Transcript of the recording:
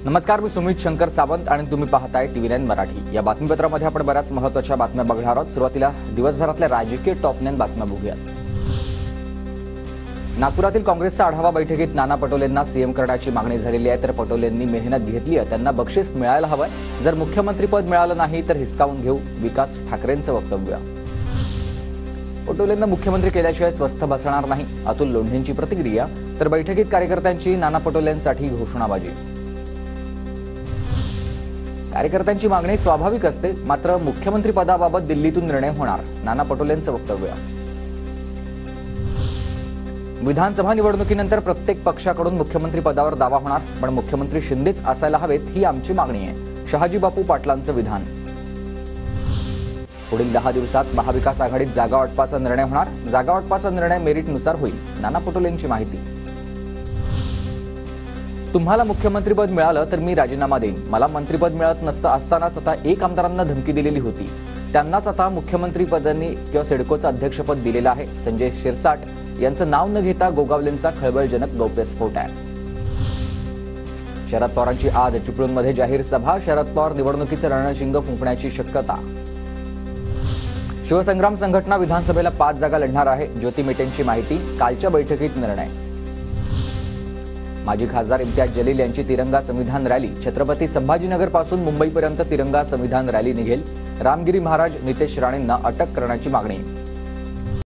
नमस्कार, मी सुमित शंकर सावंत आणि तुम्ही पाहताय TV9 मराठी। या बातमीपत्रामध्ये आपण बऱ्याच महत्त्वाच्या बातम्या बघणार आहोत। सुरुवातीला दिवसभरातल्या राजकीय टॉप 9 बातम्या बघूयात। नागपुरातील काँग्रेसच्या आढावा बैठकीत नाना पटोलेंना सीएम करण्याची मागणी झालेली आहे, तर पटोलेंनी मेहनत घेतली आहे, त्यांना बक्षीस मिळायला हवंय। जर मुख्यमंत्रीपद मिळालं नाही तर हिसकावून घेऊ, विकास ठाकरेंचं वक्तव्य। पटोलेंना मुख्यमंत्री केल्याशिवाय स्वस्थ बसणार नाही, अतुल लोंढेंची प्रतिक्रिया। तर बैठकीत कार्यकर्त्यांची नाना पटोलेंसाठी घोषणाबाजी। कार्यकर्त्यांची मागणी स्वाभाविक असते, मात्र मुख्यमंत्री पदाबाबत दिल्लीतून निर्णय होणार, नाना पटोलेंचं वक्तव्य। विधानसभा निवडणुकीनंतर प्रत्येक पक्षाकडून मुख्यमंत्री पदावर दावा होणार, पण मुख्यमंत्री शिंदेच असायला हवेत ही आमची मागणी आहे, शहाजी बापू पाटलांचं विधान। पुढील 10 दिवसात महाविकास आघाडीत जागा वाटपाचा निर्णय होणार, जागा वाटपाचा निर्णय मेरिटनुसार होईल, नाना पटोलेंची माहिती। तुम्हाला मुख्यमंत्रीपद मिळालं तर मी राजीनामा देईन, मला मंत्रिपद मिळत नसतं असतानाच आता एक आमदारांना धमकी दिलेली होती, त्यांनाच आता मुख्यमंत्रीपदांनी किंवा सिडकोचं अध्यक्षपद दिलेलं आहे। संजय शिरसाट यांचं नाव न घेता गोगावलेंचा खळबळजनक गौप्यस्फोट आहे। शरद पवारांची आज चिपळूणमध्ये जाहीर सभा, शरद पवार निवडणुकीचं रणशिंग फुंकण्याची शक्यता। शिवसंग्राम संघटना विधानसभेला 5 जागा लढणार आहे, ज्योती मेटेंची माहिती, कालच्या बैठकीत निर्णय। माजी खासदार इम्तियाज जलील यांची तिरंगा संविधान रॅली, छत्रपती संभाजीनगर पासून मुंबईपर्यंत तिरंगा संविधान रॅली निघेल, रामगिरी महाराज नितेश राणेंना अटक करण्याची मागणी।